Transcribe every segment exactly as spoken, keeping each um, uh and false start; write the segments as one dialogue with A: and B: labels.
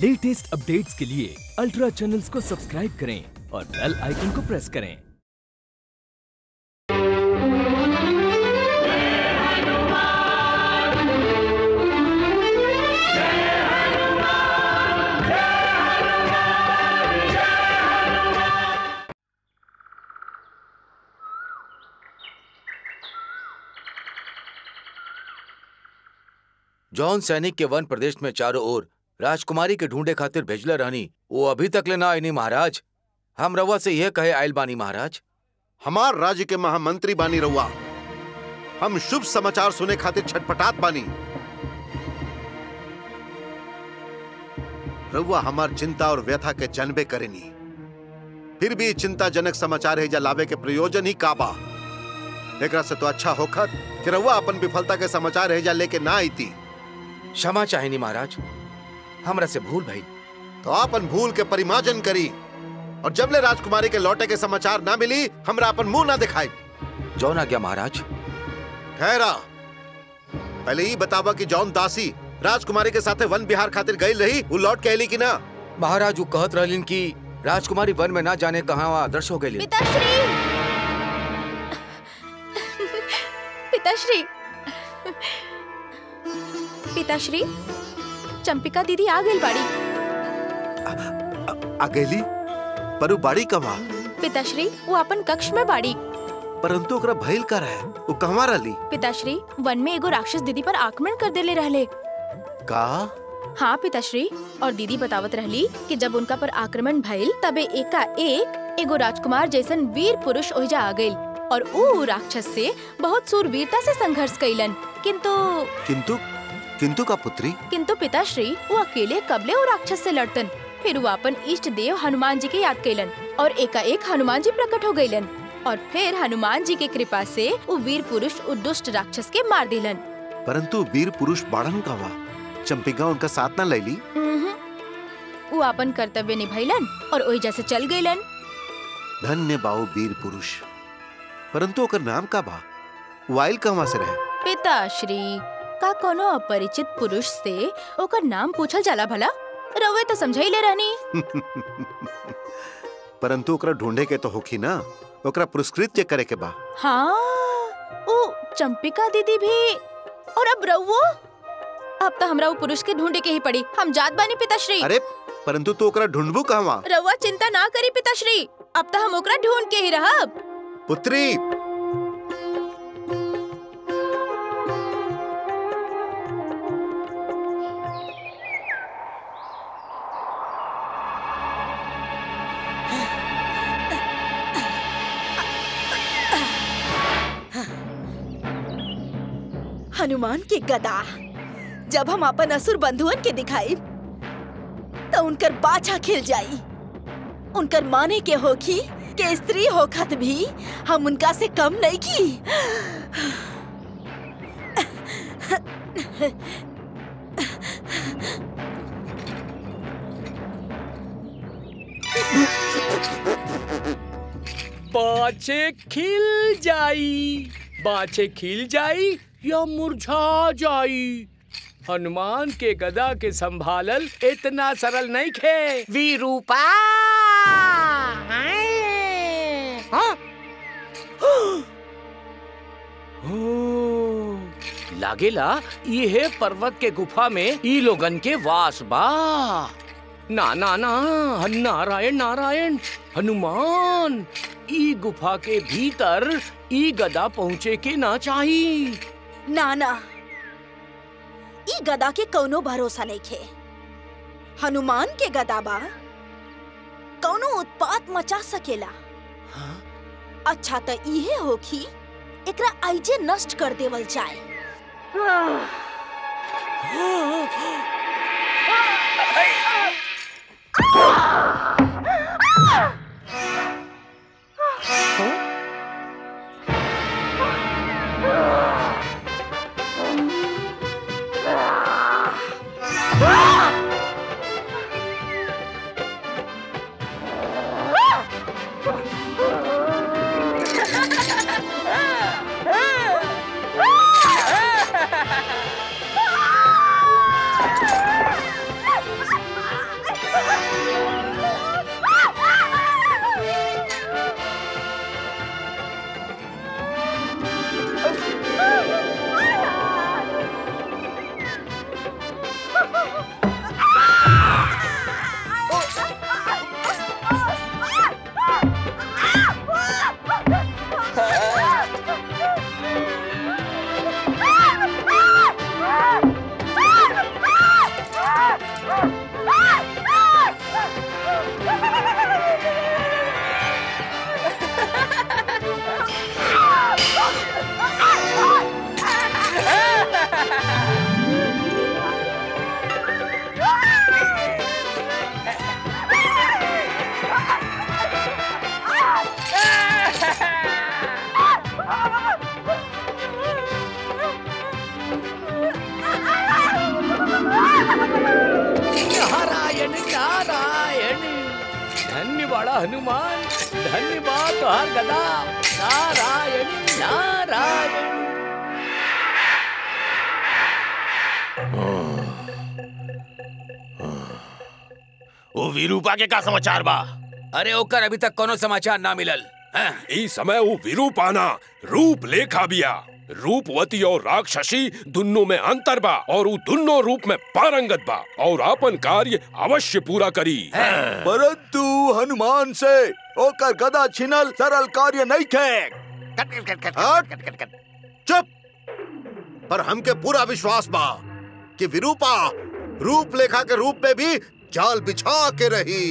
A: Latest updates के लिए ultra channels को सब्सक्राइब करें और बेल आइकन को प्रेस करें।
B: जौन सैनिक के वन प्रदेश में चारों ओर राजकुमारी के ढूंढे खातिर भेजले रहनी, वो अभी तक ले ना आईनी महाराज। हम रउआ से यह कहे आयल बानी महाराज।
C: हमार राज्य के महामंत्री बानी रउआ, हम शुभ समाचार सुने खातिर छटपटात बानी। रउआ हमार चिंता और व्यथा के जनबे करेनी, फिर भी चिंताजनक समाचार है जा लावे के प्रयोजन ही काबा। एकरा से तो अच्छा होखत कि रउआ अपन विफलता के समाचार है जा लेके ना आई थी।
B: क्षमा चाहेनी महाराज, हमरा से भूल भई।
C: तो अपन भूल के परिमार्जन करी और जबले राजकुमारी के लौटे के समाचार ना मिली, हमरा अपन मुंह ना दिखाई।
B: जौन आ गया महाराज।
C: ठहरा, पहले ही बतावा कि जौन दासी राजकुमारी के साथे वन बिहार खातिर गई रही, वो लौट के आईली कि ना?
B: महाराज वो कहत रहलिन कि राजकुमारी वन में ना जाने कहाँ आदर्श हो गई।
D: पिताश्री, पिताश्री, पिताश्री, चंपिका दीदी आ गई बाड़ी।
C: आ गईली? पर वो बाड़ी कहाँ?
D: पिताश्री, वो अपन कक्ष में बाड़ी।
C: परंतु ओकरा भइल का रहे, वो कहवा रहली?
D: पिताश्री, वन में एगो राक्षस दीदी पर आक्रमण कर देले रहले।
C: का? हाँ
D: पिताश्री, और दीदी बतावत रहली कि जब उनका पर आक्रमण भइल तबे एका एक एगो राजकुमार जैसन वीर पुरुष ओहिजा आ गइल और ऊ राक्षस से बहुत सूरवीरता से संघर्ष कइलन। किंतु
C: किंतु किंतु का पुत्री?
D: किंतु पिताश्री, वो अकेले कबले वो राक्षस से लड़तन। फिर वो अपन इष्ट देव हनुमान जी के याद कैलन और एकाएक हनुमान जी प्रकट हो गईलन और फिर हनुमान जी के कृपा से वो वीर पुरुष उस दुष्ट राक्षस के मार दिलन।
C: परंतु वीर पुरुष बाड़न कहवा? चंपिका उनका साथ न लैली?
D: वो अपन कर्तव्य निभाइलन और ओहि जैसे चल गईलन।
C: धन्य बाऊ वीर पुरुष। परंतु ओकर नाम का बा? वाइल कहवा से रहे?
D: पिताश्री, का कोनो अपरिचित पुरुष से ओकर नाम पूछल जाला भला? रउए तो समझाइले रहनी।
C: परंतु ओकरा ढूंढे के तो होखी ना, ओकरा पुरस्कृत जे करे के बा।
D: हाँ, ओ चंपिका दीदी भी। और अब रउओ? अब तो हमरा वो पुरुष के ढूंढे के ही पड़ी। हम जात बानी पिताश्री।
C: अरे परंतु तू ओकरा ढूंढबू कहवा?
D: रउआ चिंता ना करी पिताश्री, अब तो हम ओकरा ढूंढ के ही रहब।
C: पुत्री,
E: हनुमान के गदा जब हम अपन असुर बंधुअन के दिखाई तो उनकर बाछा खिल जाई। उनकर माने के होखी के स्त्री होखत भी हम उनका से कम नहीं की।
F: बाछे खिल जाई, बाछे खिल जाई या मुरझा जाई। हनुमान के गदा के संभालल इतना सरल नहीं खे वीरूपा। हाँ? लागेला ये पर्वत के गुफा में ई लोगन के वास बा। ना ना ना, नारायण नारायण, हनुमान, ई गुफा के भीतर ई गदा पहुँचे के ना चाहिए।
E: ना ना, ई गदा के कौनो भरोसा नहीं खे। हनुमान के गदा बा, कौनो उत्पात मचा सकेला।
F: हाँ?
E: अच्छा तो इहे होखी एकरा आइजे नष्ट कर देवल जाए।
F: गदा हनुमान, धन्यवाद तुहार गदा। नारायण नारायण।
G: ओ विरूपा के का समाचार बा?
B: अरे ओकर अभी तक कोनो समाचार ना मिलल।
H: ई समय वो विरूपाना रूप लेखा बिया। रूपवती और राक्षसी दुन्नो में अंतर बा और वो दुन्नो रूप में पारंगत बा और अपन कार्य अवश्य पूरा करी।
I: परंतु हनुमान से ओकर गदा छिनल सरल कार्य नहीं थे।
C: चुप। पर हमके पूरा विश्वास बा कि विरूपा रूप लेखा के रूप में भी जाल बिछा के रही।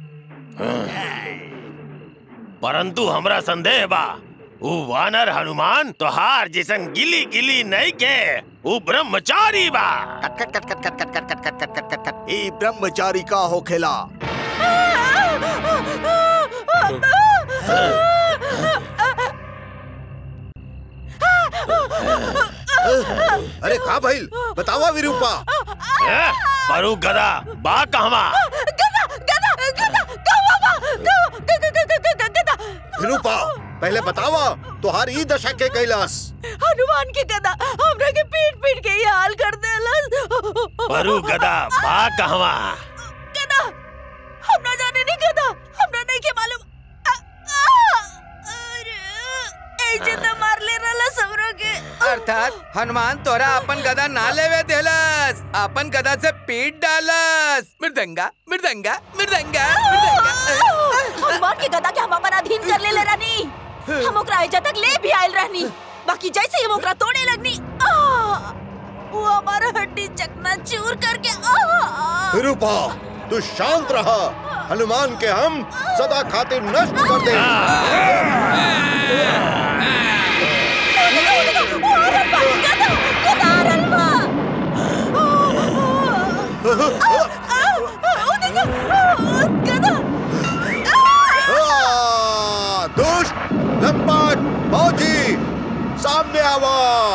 G: परंतु हमरा संदेह बा, वो वानर हनुमान तोहार जैसन गिली गिली नहीं के, वो ब्रह्मचारी बा।
I: कट कट कट कट कट कट कट कट कट कट कट। ई ब्रह्मचारी का होखेला?
C: अरे का भइल बतावा विरूपा।
G: परू गदा बा कहवा?
C: विरूपा पहले बतावा तुहार ई दशा के कैलाश।
E: हनुमान के गदा हमरा के पीट पीट के ये हाल कर देलस।
G: परू गदा बा कहवा?
E: गदा हमरा जाने नहीं, गदा हमरा नहीं के मालूम। ऐसे तो मार ले रहा सबरो के।
B: अर्थात हनुमान तोरा अपन गदा ना लेवे देलस, अपन गदा से पीट डालस। मृदंगा मृदंगा मृदंगा मृदंगा।
E: हनुमान के गदा के हम अपन अधीन कर ले ले रानी। हम ओकरा एजा तक ले भी आयल रहनी, बाकी जैसे ही ओकरा तोड़े लगनी वो हमारा हड्डी चकना चूर करके।
C: विरूपा तू शांत रहा, हनुमान के हम सदा खातिर नष्ट कर दे। दुष्ट लंपट फौजी सामने आवा।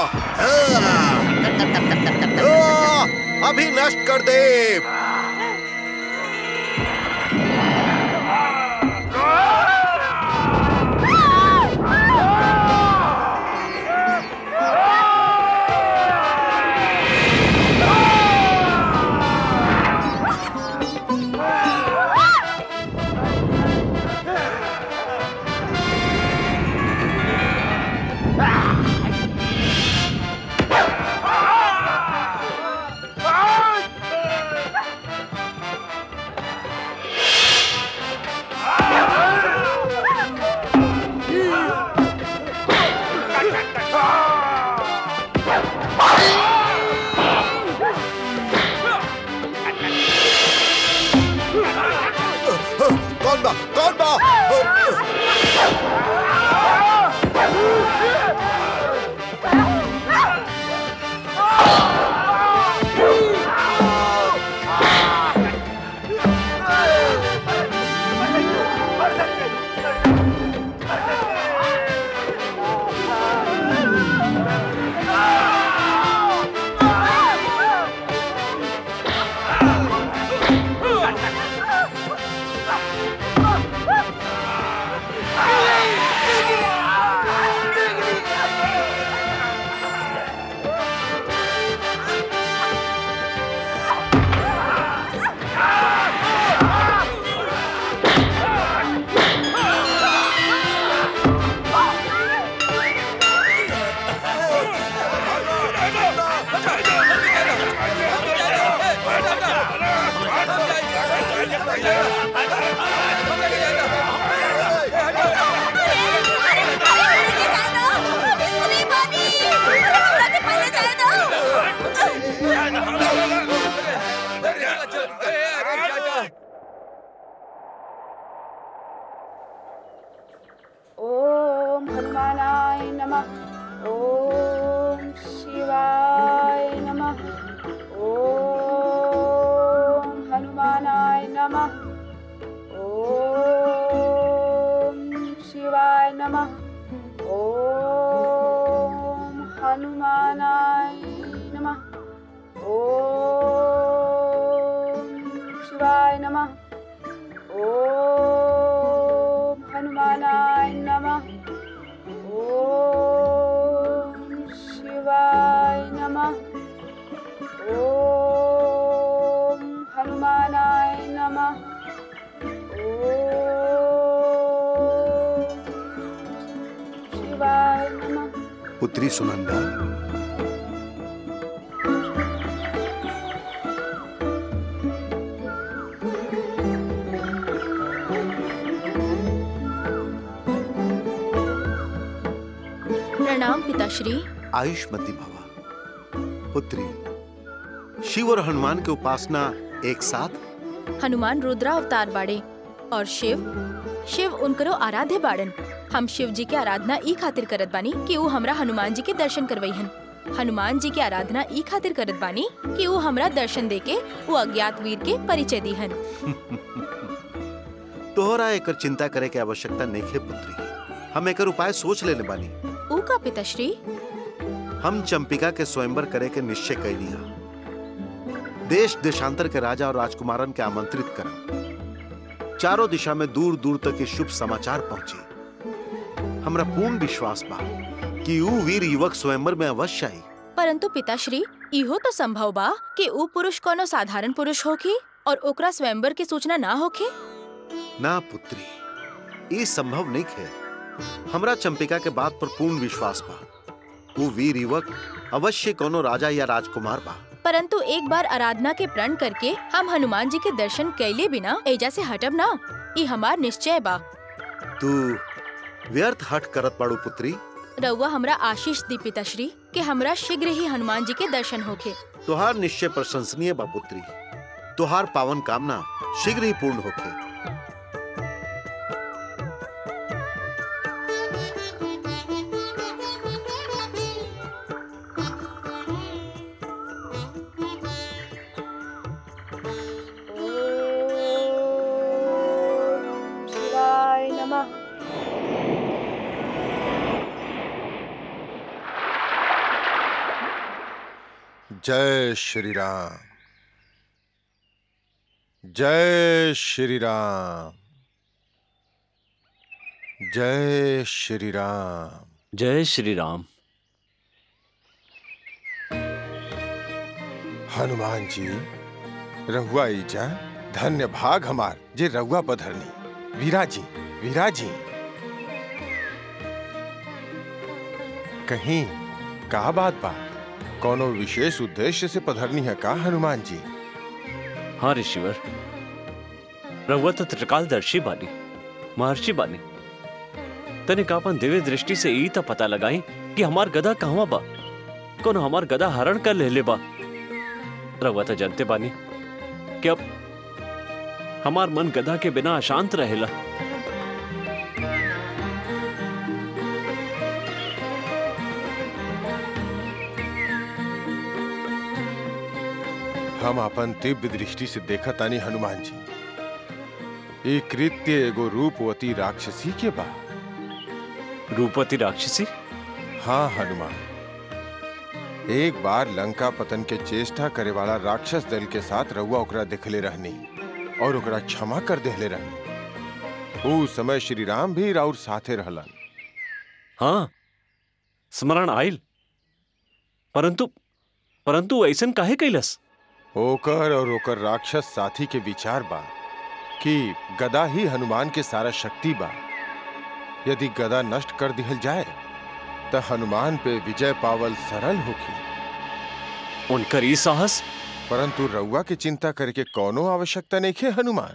C: अभी नष्ट कर दे। कौन बा कौन बा?
J: ओम हनुमानाय नमः। ओम शिवाय नमः। ओम हनुमानाय नमः। ओम शिवाय नमः। ओम हनुमानाय नमः। ओम शिवाय नमः। ओम हनुमानाय नमः। ओम शिवाय नमः। ओम हनुमानाय नमः। ओम शिवाय नमः।
C: पुत्री सुनंदा,
D: प्रणाम पिताश्री।
C: आयुष्मती भवा। पुत्री, शिव और हनुमान की उपासना एक साथ?
D: हनुमान रुद्रा अवतार बाड़े और शिव शिव उनकरो आराध्य बाड़न। हम शिव जी के आराधना ई खातिर करत बानी कि वो हमरा हनुमान जी के दर्शन करवईहन। हनुमान जी के आराधना ई खातिर करत बानी कि वो हमरा दर्शन देके वो अज्ञात वीर के परिचय दीहन।
C: तोहरा एकर चिंता करे के आवश्यकता नहीं है पुत्री। हम एकर उपाय सोच लेने बानी।
D: ऊ का पिताश्री?
C: हम चंपिका के स्वयंवर करे के निश्चय कर लिया। देश देशांतर के राजा और राजकुमारन के आमंत्रित कर चारों दिशा में दूर दूर तक के शुभ समाचार पहुंचे। हमरा पूर्ण विश्वास बा कि ऊ वीर युवक स्वयंवर में अवश्य आई।
D: परंतु पिताश्री, इहो तो संभव बा कि ऊ पुरुष कोनो साधारण पुरुष होखी और ओकरा स्वयंवर की सूचना ना होखे।
C: ना पुत्री, ये संभव नहीं है। हमरा चंपिका के बात पर पूर्ण विश्वास बा। वो वीर युवक अवश्य कोनो राजा या राजकुमार बा।
D: परंतु एक बार आराधना के प्रण करके हम हनुमान जी के दर्शन कैले बिना एजा से हटब ना, ये हमार निश्चय बा।
C: तू व्यर्थ हट करत बाड़ू पुत्री।
D: रउआ हमरा आशीष दी पिताश्री कि हमरा शीघ्र ही हनुमान जी के दर्शन होखे।
C: तुहार निश्चय प्रशंसनीय बा पुत्री। तुहार पावन कामना शीघ्र ही पूर्ण होखे।
K: जय श्री राम, जय श्री राम, जय श्री राम,
F: जय श्री राम।
K: हनुमान जी, रहुआ ईजा धन्य भाग हमार जे रहुआ पधरनी। वीराजी, वीराजी, कहीं का बात बा? कोनो विशेष उद्देश्य से पधरनी है का हनुमान जी?
F: हाँ ऋषिवर, रहुआ तो त्रिकालदर्शी बानी, महर्षि बानी। तने कापन दिव्य दृष्टि से ई तो पता लगाई कि हमार गदा कहवा बा। कोनो हमार गदा हरण कर ले ले बा। रहुआ तो जानते बानी कि अब हमार मन गदा के बिना अशांत रहेला।
K: हम अपन दिव्य दृष्टि से देखा तानी हनुमान जी, एक कृत्य एगो रूपवती राक्षसी के बा।
F: रूपवती राक्षसी?
K: हाँ हनुमान, एक बार लंका पतन के चेष्टा करे वाला राक्षस दल के साथ रहुआ ओकरा देखले रहनी और ओकरा क्षमा कर देहले रहनी। उस समय श्री राम भी राउर साथे रहलन।
F: हाँ, स्मरण आइल। परंतु परंतु ऐसन काहे कैलस?
K: ओकर और ओकर राक्षस साथी के विचार बा कि गदा ही हनुमान के सारा शक्ति बा। यदि गदा नष्ट कर दिहल जाए तो हनुमान पे विजय पावल सरल होगी।
F: उनकर ई साहस?
K: परंतु रउआ के चिंता करके कोनो आवश्यकता नहीं है हनुमान।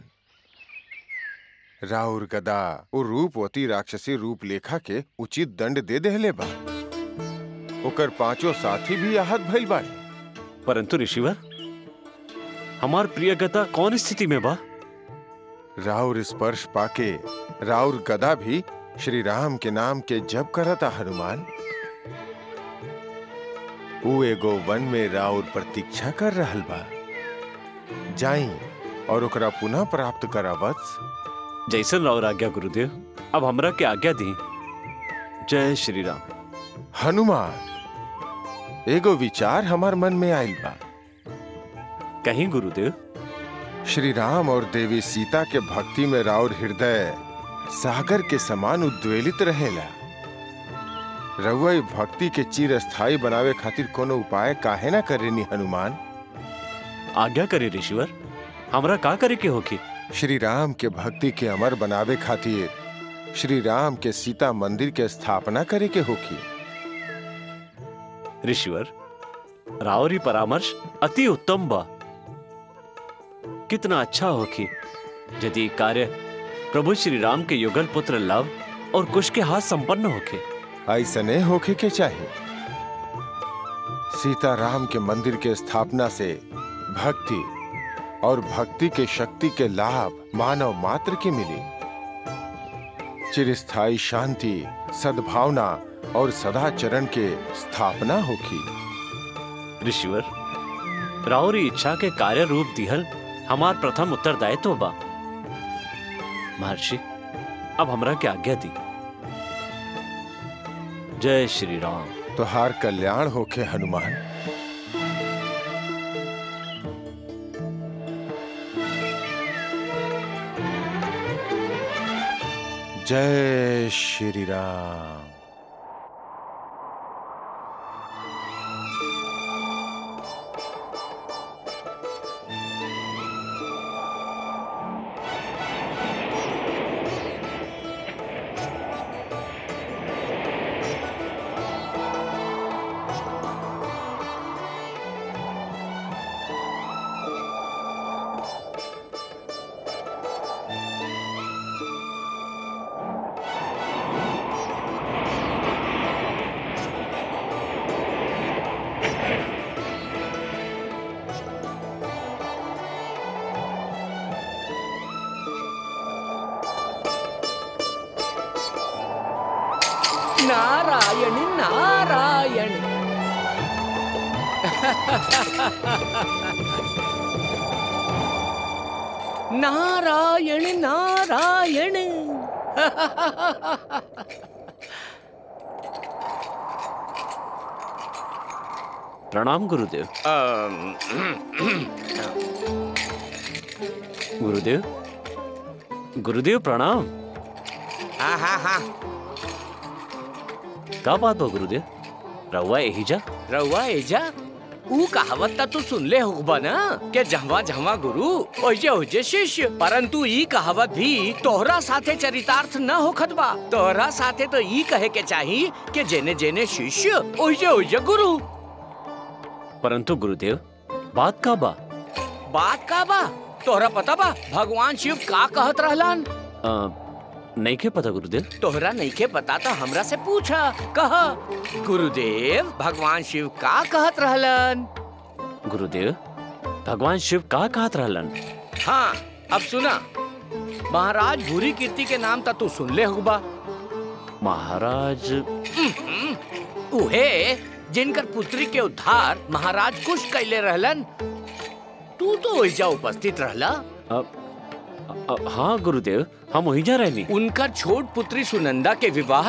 K: राउर गदा वो रूपवती राक्षसी रूप लेखा के उचित दंड दे देहले बा। ओकर पांचों साथी भी आहत भइल बाड़े।
F: परंतु ऋषिवर, हमार प्रिय गदा कौन स्थिति में बा?
K: राउर स्पर्श पाके राउर गदा भी श्री राम के नाम के जप करता हनुमान। वो एगो वन में राउर प्रतीक्षा कर रहल बा। जाई और ओकरा पुनः प्राप्त करा वत्स।
F: जैसन राउर आज्ञा गुरुदेव। अब हमरा के आज्ञा दी। जय श्री राम।
K: हनुमान, एगो विचार हमार मन में आइल बा।
F: कहीं गुरुदेव?
K: श्री राम और देवी सीता के भक्ति में राउर हृदय सागर के समान उद्वेलित रहेला। रउआ ई भक्ति के चिर स्थायी बनावे खातिर कोनो उपाय काहे ना करेनी हनुमान?
L: आज्ञा करे ऋषिवर, हमरा का करे के होखी?
K: श्री राम के भक्ति के अमर बनावे खातिर श्री राम के सीता मंदिर के स्थापना करे के होखी।
L: ऋषिवर, रावरी परामर्श अति उत्तम बा। कितना अच्छा होखी यदि कार्य प्रभु श्री राम के युगल पुत्र लव और कुश के हाथ संपन्न होखे।
K: ऐसने होखे के चाहिए। सीता राम के मंदिर के स्थापना से भक्ति और भक्ति के शक्ति के लाभ मानव मात्र के मिले। चिरस्थायी शांति, सद्भावना और सदाचरण के स्थापना होगी।
L: ऋषिवर, रावरी इच्छा के कार्य रूप दिहल हमार प्रथम उत्तरदायित्व बा। महर्षि, अब हमरा के आज्ञा दी। जय श्री राम।
K: तुहार कल्याण होके हनुमान। जय श्री राम।
F: नारायण नारायण। नारायण नारायण।
L: प्रणाम गुरुदेव। गुरुदेव गुरुदेव प्रणाम।
F: हाँ हाँ हाँ।
L: का बात बा गुरुदेव? रउआ एहिजा?
F: रउआ एजा? ऊ कहावत ता तू सुन ले होगा ना के जहवा जहवा गुरु ओजे ओजे शिष्य। परंतु ई कहावत भी तोहरा साथे चरितार्थ न होखत बा। तोहरा साथे तो ई कहे के चाही के जेने जेने शिष्य ओजे ओजे गुरु।
L: परंतु गुरुदेव, बात का बा?
F: बात का बा? तोहरा पता बा भगवान शिव का कहत रहलन?
L: नहीं के पता गुरुदेव।
F: तोहरा नहीं के पता तो हमरा से पूछा। कहा गुरुदेव भगवान शिव का कहत रहलन?
L: गुरुदेव, भगवान शिव का कहत रहलन?
F: हाँ, अब सुना। महाराज भूरी कीर्ति के नाम ता तू सुन ले होगा।
L: महाराज
F: उहे जिनकर पुत्री के उद्धार महाराज कुश कैले रहलन। तू तो ओइजा उपस्थित रहला।
L: अब हाँ गुरुदेव, हम वहीं जा रहनी।
F: उनका छोट पुत्री सुनंदा के विवाह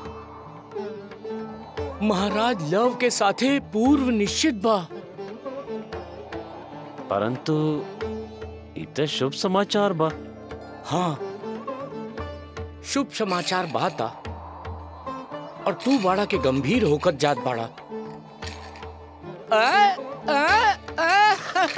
F: महाराज लव के साथे पूर्व निश्चित बा।
L: परंतु इतना शुभ समाचार बा।
F: हाँ, शुभ समाचार बाता और तू बाड़ा के गंभीर होकर जात बाड़ा। आ, आ, आ,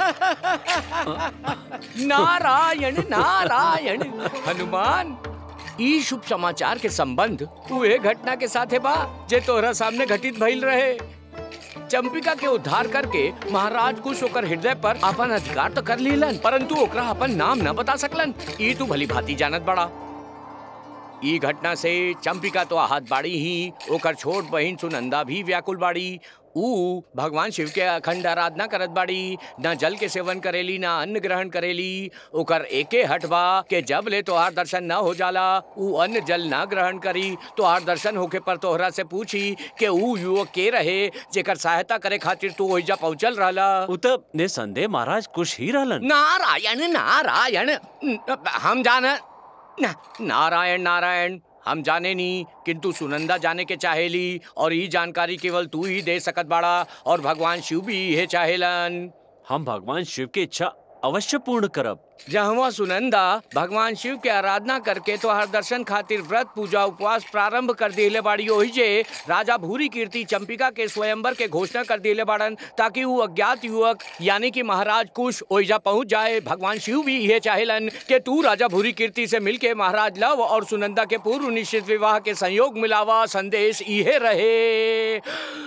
F: नारायण नारायण। हनुमान, ई शुभ समाचार के संबंध उहे घटना के साथे बा जे तोहरा सामने घटित भइल रहे। चंपिका के उद्धार करके महाराज कुश ओकर हृदय पर अपन अधिकार तो कर लीलन, परंतु ओकरा अपन नाम न बता सकलन। ई तू भली भांति जानत बड़ा। ई घटना से चंपिका तो आहत बाड़ी ही, ओकर छोट बहिन सुनंदा भी व्याकुल बाड़ी। ऊ भगवान शिव के अखंड आराधना करत बाड़ी, न जल के सेवन करेली न अन्न ग्रहण करेली। ओकर एके हटवा के जब ले तोहार दर्शन न हो जाला ऊ अन्न जल न ग्रहण करी। तोहार दर्शन होके पर तोहरा से पूछी के ऊ युवक के रहे जेकर सहायता करे खातिर तू ओइजा पहुंचल रहला।
L: उ त निसंदेह महाराज कुश ही रहलन।
F: नारायण नारायण। हम जान नारायण नारायण हम जाने नहीं, किंतु सुनंदा जाने के चाहेली और ये जानकारी केवल तू ही दे सकत बाड़ा और भगवान शिव भी ये चाहेलन।
L: हम भगवान शिव की इच्छा अवश्य पूर्ण करब।
F: जहवा सुनंदा भगवान शिव के आराधना करके तो हर दर्शन खातिर व्रत पूजा उपवास प्रारंभ कर दिले बाड़ी, ओही जे राजा भूरी कीर्ति चंपिका के स्वयंवर के घोषणा कर दिले बाड़न ताकि वो अज्ञात युवक यानी कि महाराज कुश ओइजा पहुंच जाए। भगवान शिव भी ये चाहेलन कि तू राजा भूरी कीर्ति से मिलके महाराज लव और सुनंदा के पूर्व निश्चित विवाह के संयोग मिलावा। संदेश इहे रहे।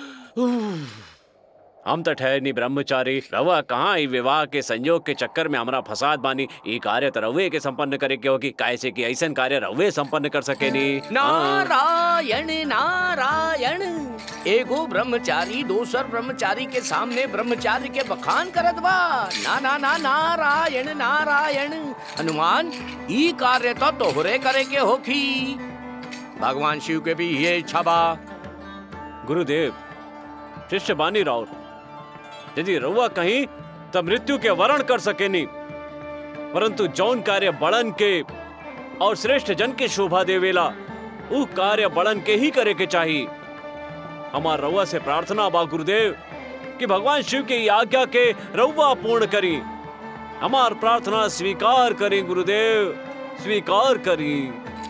L: हम तो ठहरनी ब्रह्मचारी, रवा कहाँ ही विवाह के संयोग के चक्कर में हमारा फसाद बानी। ये कार्य तो रवे के संपन्न करे के होगी, कैसे कि ऐसा कार्य रवे संपन्न कर सके नी।
F: नारायण नारायण। एगो ब्रह्मचारी दोसर ब्रह्मचारी के सामने ब्रह्मचारी के बखान करत बा। ना ना ना नारायण नारायण। हनुमान ई कार्य तो तोहरे करे के होखी। भगवान शिव के भी ये इच्छा बा।
L: गुरुदेव शिष्य बानी राउर, यदि रउआ कहीं तब मृत्यु के वरण कर सके नहीं, परंतु जौन कार्य बड़न के और श्रेष्ठ जन के शोभा देवेला उ कार्य बड़न के ही करे के चाहिए। हमार रउआ से प्रार्थना बा गुरुदेव कि भगवान शिव के आज्ञा के रउआ पूर्ण करी। हमार प्रार्थना स्वीकार करें गुरुदेव, स्वीकार करी।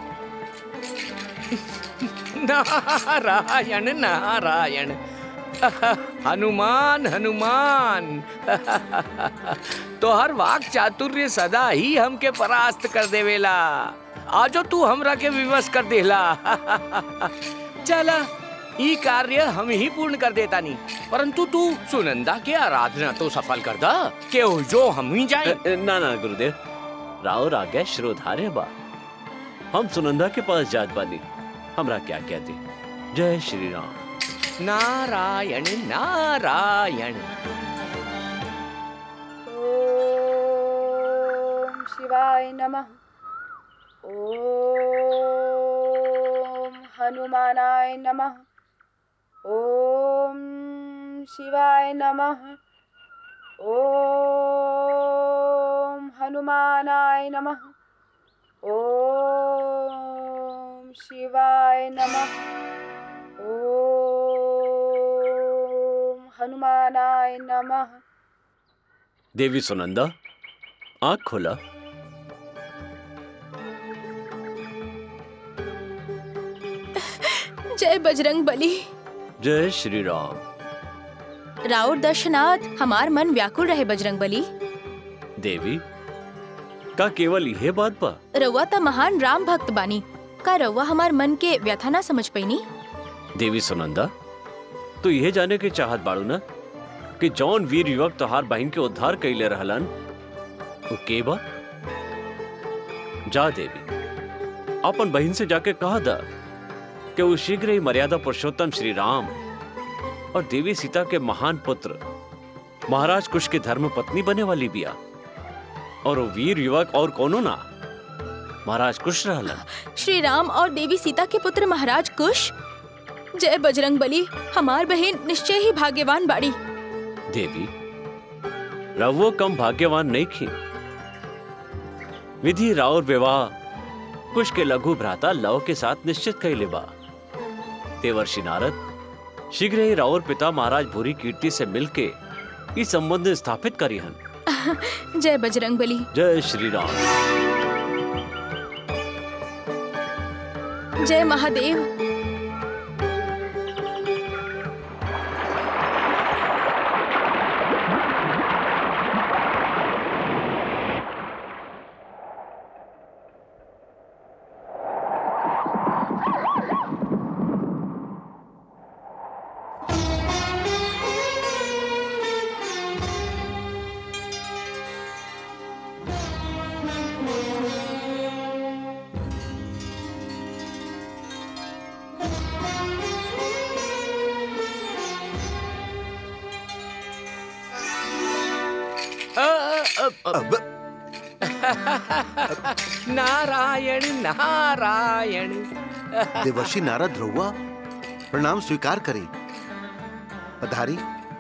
F: नारायण नारायण। हनुमान हनुमान। तो हर वाक चातुर्य सदा ही हमके परास्त कर देवेला। आजो तू हमरा के विवश कर देला। चला ई कार्य हम ही पूर्ण कर देता नहीं, परंतु तू सुनंदा के आराधना तो सफल कर दा के जो हम ही जाए।
L: ना ना गुरुदेव, राव रागे श्रोधार्य बा, हम सुनंदा के पास जात बानी, हमरा क्या कहती। जय श्री राम।
F: नारायण नारायण।
J: ओम शिवाय नमः। ओम हनुमानाय नमः। ओम शिवाय नमः। ओम हनुमानाय नमः। ओम शिवाय नमः। ओम हनुमानाय नमः।
L: देवी सुनंदा आँख खोला।
D: जय बजरंग बली।
L: जय श्री राम।
D: राउर दर्शनाथ हमार मन व्याकुल रहे बजरंग बली।
L: देवी का केवल यह बात बा?
D: रउआ त महान राम भक्त बानी, का रउआ हमार मन के व्यथा ना समझ पैनी?
L: देवी सुनंदा तो यह जाने के चाहत बाड़ू ना कि जौन वीर युवक तोहार बहन के उद्धार कैले रहलन वो के बा? जा देवी अपन बहन से जाके कहा दा कि वो शीघ्र ही मर्यादा पुरुषोत्तम श्री राम और देवी सीता के महान पुत्र महाराज कुश की धर्म पत्नी बने वाली बिया। और वो वीर युवक और कोनो ना महाराज कुश रहलन।
D: श्री राम और देवी सीता के पुत्र महाराज कुश। जय बजरंग बली, हमार बहन निश्चय ही भाग्यवान बाड़ी।
L: देवी रवो कम भाग्यवान नहीं थी। विधि राउर विवाह कुश के लघु भ्राता लव के साथ निश्चित कैले बा। देवर्षि नारद शीघ्र ही राउर पिता महाराज भूरी कीर्ति से मिलके इस संबंध स्थापित करी हन।
D: जय बजरंग बली।
L: जय श्री राम।
D: जय महादेव।
F: नारायण नारायण।
C: देवर्षि नारद रहुआ प्रणाम स्वीकार करें। पधारी।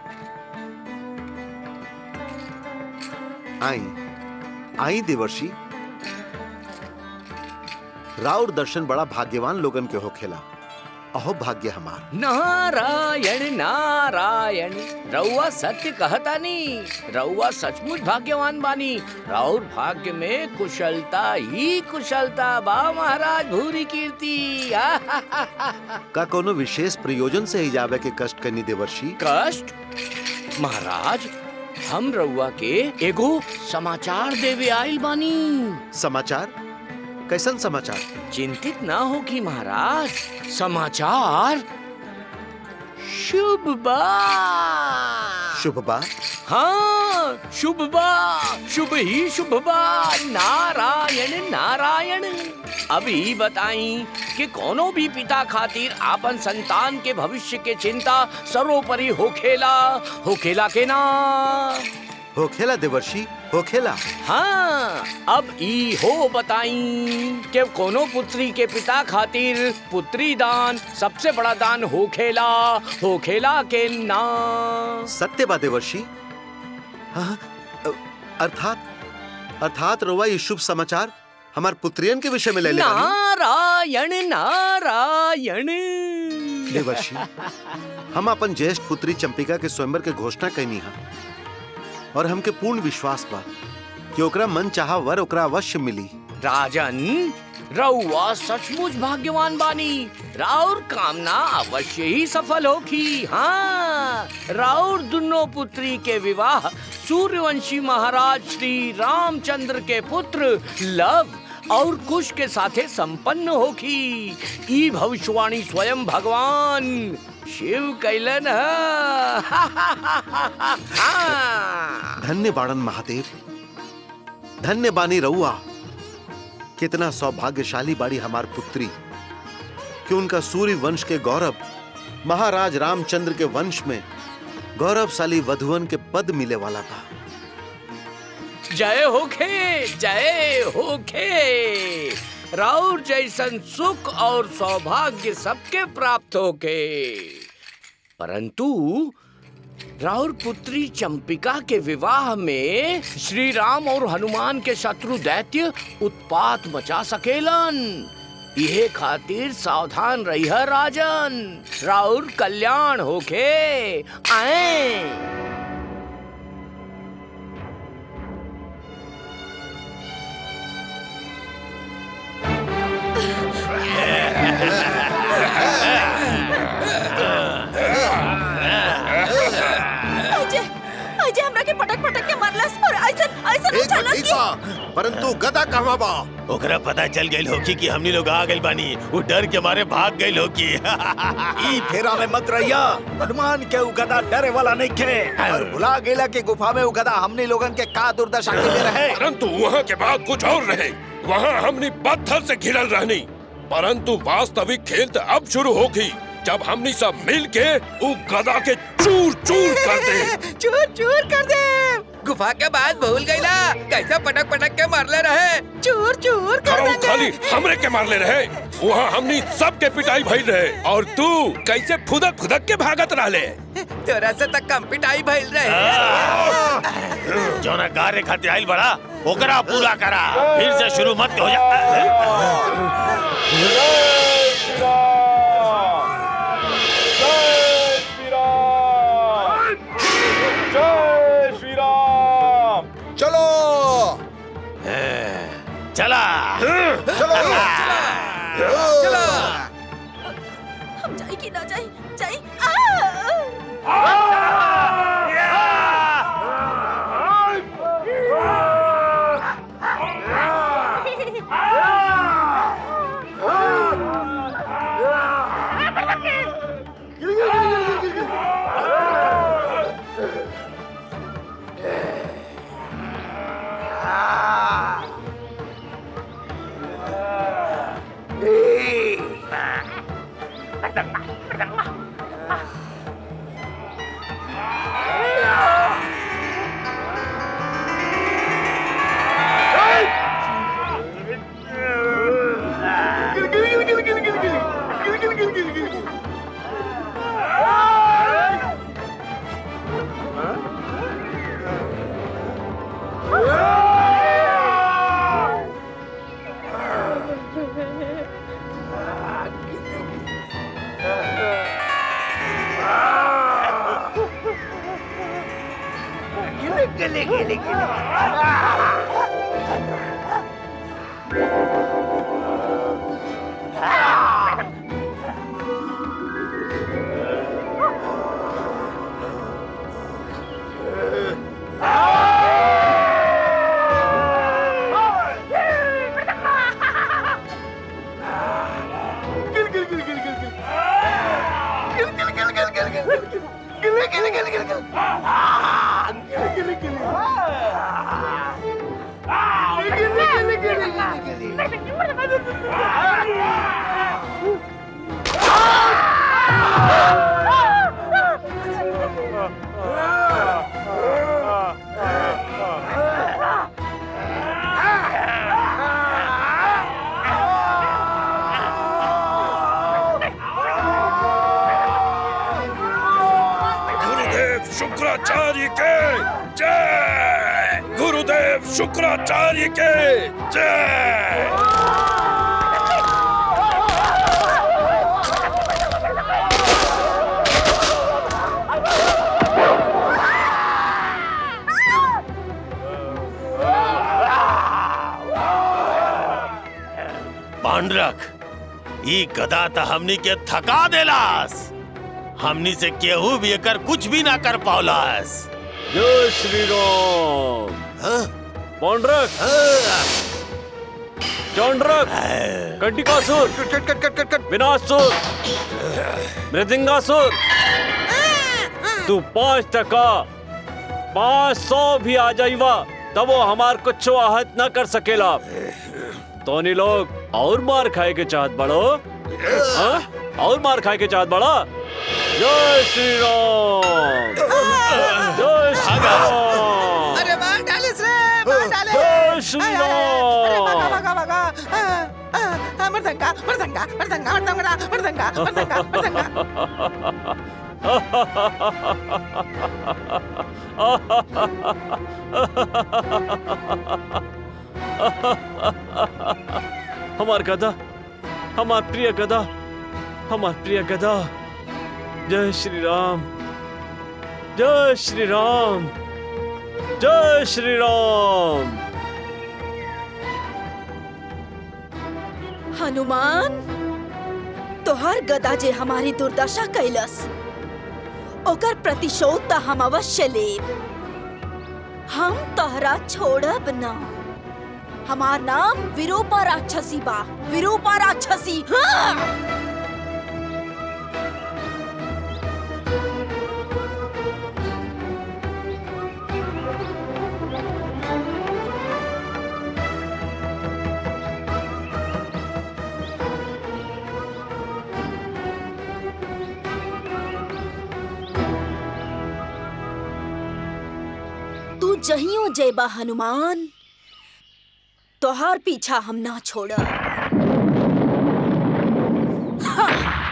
C: आई आई देवर्षि। राउर दर्शन बड़ा भाग्यवान लोगन के होखेला। अहो भाग्य हमार।
F: नारायण नारायण, रउआ सत्य कहता नी, रउआ सचमुच भाग्यवान बानी। राउर भाग्य में कुशलता ही कुशलता बा महाराज भूरी कीर्ति।
C: का कोनो विशेष प्रयोजन से ही जावे के कष्ट करनी देवर्षि?
F: कष्ट? महाराज हम रउआ के एगो समाचार देवे आइल बानी।
C: समाचार? कैसन समाचार?
F: चिंतित ना हो कि महाराज, समाचार शुभ बा।
C: शुभ बा?
F: हाँ शुभ बा, शुभ ही शुभ बा। नारायण नारायण। अभी बताई कि कोनो भी पिता खातिर आपन संतान के भविष्य के चिंता सर्वोपरि होखेला, होखेला के ना?
C: होखेला देवर्षि, होखेला।
F: हाँ अब ई हो बताई कि कोनो पुत्री के पिता खातिर पुत्री दान सबसे बड़ा दान होखेला, होखेला के ना?
C: सत्य बा देवर्षि। हाँ, अर्थात अर्थात रउआ ये शुभ समाचार हमार पुत्रियन के विषय में ले ले।
F: नारायण नारायण।
C: देवर्षि हम अपन ज्येष्ठ पुत्री चंपिका के स्वयंवर के घोषणा कैनी हा और हमके पूर्ण विश्वास बा कि ओकरा मन चाहा वर ओकरा अवश्य मिली।
F: राजन रउआ सचमुच भाग्यवान बानी, राउर कामना अवश्य ही सफल होगी। हाँ राउर दुनो पुत्री के विवाह सूर्यवंशी महाराज श्री रामचंद्र के पुत्र लव और कुश के साथे संपन्न होगी। ई भविष्यवाणी स्वयं भगवान शिव कैलन है।
C: धन्य बाणन महादेव, धन्य बानी रउआ। कितना सौभाग्यशाली बाड़ी हमार पुत्री कि उनका सूर्य वंश के गौरव महाराज रामचंद्र के वंश में गौरवशाली वधुवन के पद मिले वाला था।
F: जय होखे, जय होखे। राउर जैसन सुख और सौभाग्य सबके प्राप्त होके। परंतु राउर पुत्री चंपिका के विवाह में श्री राम और हनुमान के शत्रु दैत्य उत्पात मचा सकेलन। यह खातिर सावधान रहिए राजन, राउर कल्याण होके। आए
E: अजय हमरा के पटक पटक के मारलस और ऐसन ऐसन उछलस की।
C: परंतु गदा कहवा बा?
G: ओकरा पता चल गइल होकी कि हमनी लोग आ गइल बानी, वो डर के मारे भाग गइल होकी।
I: ई फेरा में मत रहिया, हनुमान के उ गदा डरे वाला नहीं खे और भुला गेला के गुफा में उ गदा हमनी लोगन के का दुर्दशा के लिए रहे।
H: परंतु वहाँ के बाद कुछ और रहे। वहाँ हमनी पत्थर से घिरल रहनी, परंतु वास्तविक खेल तो अब शुरू होगी जब हमनी सब मिल के उ गदा के चूर चूर कर दे।
E: चूर चूर कर दे।
B: गुफा के बाद भूल गईला कैसे पटक पटक के मारले रहे।
E: चूर चूर कर
H: दे। खाली हमरे के मारले रहे, वहाँ हमनी सब के पिटाई भइल रहे और तू कैसे फुदक फुदक के भागत रहले।
B: तोरा से तक कम पिटाई भइल रहे।
G: जोना कार्य खातिर आइल बड़ा ओकरा पूरा करा, फिर से शुरू मत हो जा।
I: चलो
G: चला
I: चलो
E: चलो। हम जाए कि ना जाए? जाए।
I: गिली गिली
H: शुक्राचार्य के जय। गुरुदेव शुक्राचार्य के जय।
G: पांडरक ई गदा त हमनी के थका देलास। हमनी से केहू भी एकर कुछ भी ना कर पावलास।
L: जय श्री राम। पांडरक, चौंडरक, कंटिकासुर, विनाशसुर, मृदंगासुर, तू पांच टका पांच सौ भी आ जाइवा तब वो हमार कुछ आहत न कर सकेला। तो नहीं लोग और मार खाए के चाहत बड़ो, हाँ? और मार खाए के चाहत बड़ा। जय श्री राम। जय श्री राम।
B: अरे मार डालिस रे, मार डाले।
L: जय श्री राम।
B: अरे भागा भागा भागा। मृदंगा मृदंगा मृदंगा मृदंगा मृदंगा मृदंगा मृदंगा।
L: हमार गदा, हमार प्रिय गदा, हमार प्रिय गदा। जय श्री राम, जय श्री राम, जय श्री राम।
E: हनुमान, तोहर गदा जे हमारी दुर्दशा कैलस ओकर प्रतिशोध त हम अवश्य लेब। हम तोहरा छोड़ब ना। हमार नाम विरूपा राक्षसी बा, विरूपा राक्षसी। हाँ! तू जहियों जेबा हनुमान, तोहार पीछा हम ना छोड़ा। हाँ।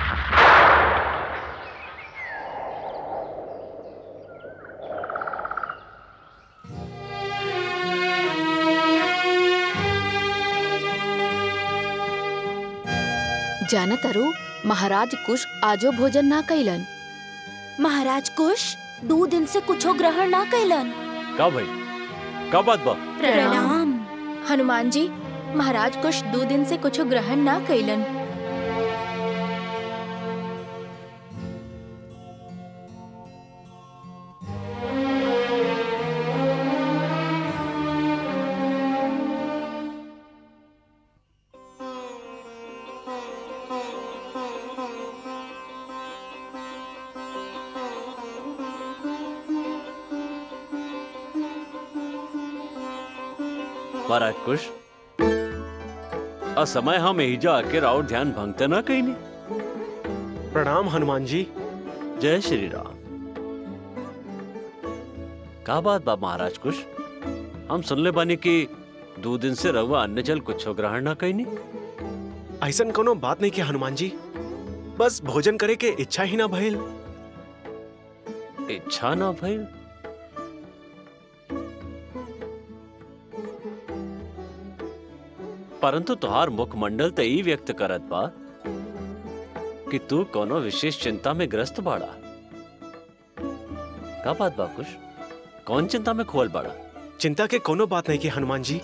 D: जाना तारू, महाराज कुश आजो भोजन ना कैलन।
E: महाराज कुश दो दिन से कुछो ग्रहण ना कैलन।
L: का भाई, का बात बा?
E: प्रणाम।
D: हनुमान जी, महाराज कुछ दो दिन से कुछ ग्रहण ना कैलन।
L: महाराज कुश, असमय हम एहिजा आके राउर ध्यान भंगते ना कहीं नहीं।
M: प्रणाम हनुमान जी।
L: जय श्री राम। का बात बा महाराज कुश? हम सुनले बानी कि दो दिन से रहुआ अन्न जल कुछ ग्रहण ना कहीं नहीं।
M: ऐसन कोनो बात नहीं किया हनुमान जी, बस भोजन करे के इच्छा ही ना भइल।
L: इच्छा ना भइल? परंतु तुहार मुखमंडल तो ई व्यक्त करत बा कि तू कोनो विशेष चिंता में ग्रस्त बाड़ा। का बात बा कुश? कौन चिंता में खोल बाड़ा?
M: चिंता के कोनो बात नहीं की हनुमान जी।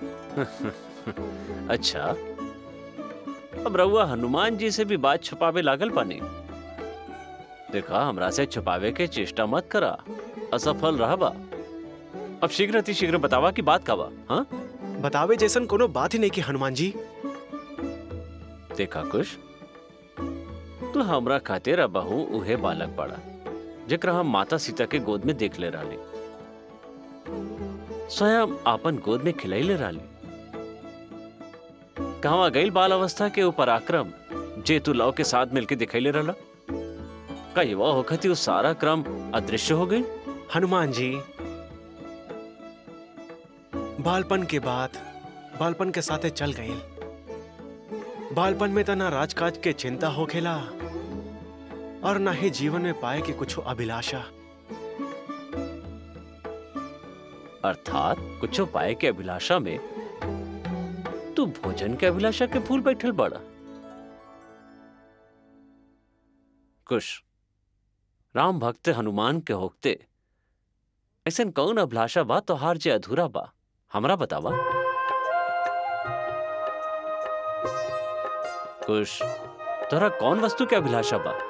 L: अच्छा, अब रउआ हनुमान जी से भी बात छुपावे लागल पानी। देखा, हमरा से छुपावे के चेष्टा मत करा, असफल रहबा। अब शीघ्र अति शीघ्र बतावा की बात का बा। हाँ,
M: बतावे जैसन कोनो बात ही नहीं की हनुमान जी।
L: देखा कुश, तू हमरा खातिर बहू उहे बालक बड़ा जेकरा हम माता सीता के गोद में देख ले रही, स्वयं आपन गोद में खिलैले रही। कहवा गईल बाल अवस्था के ऊपर आक्रम जे तू लव के साथ मिलके दिखैले रहला? का युवा होखती उस सारा क्रम अदृश्य हो गई?
M: हनुमान जी, बालपन के बाद बालपन के साथे चल गई। बालपन में तो ना राजकाज के चिंता हो खेला और ना ही जीवन में पाए कि कुछ अभिलाषा।
L: अर्थात कुछ पाए के अभिलाषा में तू भोजन के अभिलाषा के फूल बैठल बड़ा। कुश, राम भक्त हनुमान के होकते ऐसन कौन अभिलाषा बा तो हार जे अधूरा बा, हमरा बतावा। कुश, तोरा कौन वस्तु के अभिलाषा बा?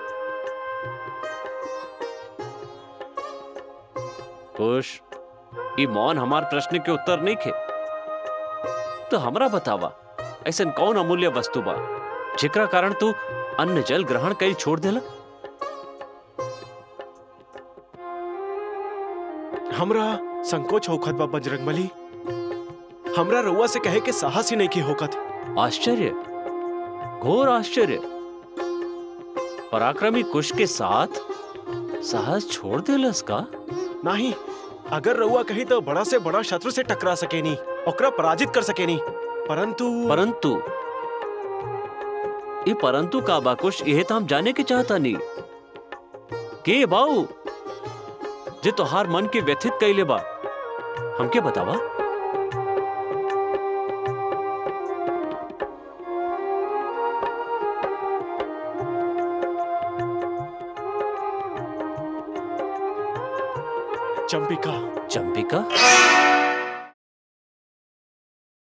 L: कुश, ई मौन हमार प्रश्न के उत्तर नहीं खे, तो हमरा बतावा ऐसन कौन अमूल्य वस्तु बा जेकरा कारण तू अन्न जल ग्रहण कई छोड़ देला?
M: हमरा संकोच होखत बा बजरंगबली। हमरा रउआ से कहे के साहस ही नहीं की होखत।
L: आश्चर्य, घोर आश्चर्य। पराक्रमी कुश के साथ साहस छोड़ देलस का?
M: नहीं, अगर रउआ कही तो बड़ा से बड़ा शत्रु से टकरा सकेनी, ओकरा पराजित कर सकेनी, परंतु
L: परंतु ये परंतु का बा कुश, यह तो हम जाने के चाहता नहीं के बाऊ जे तोहार मन के व्यथित कैले बा, हमके बतावा।
M: चंपिका।
L: चंपिका?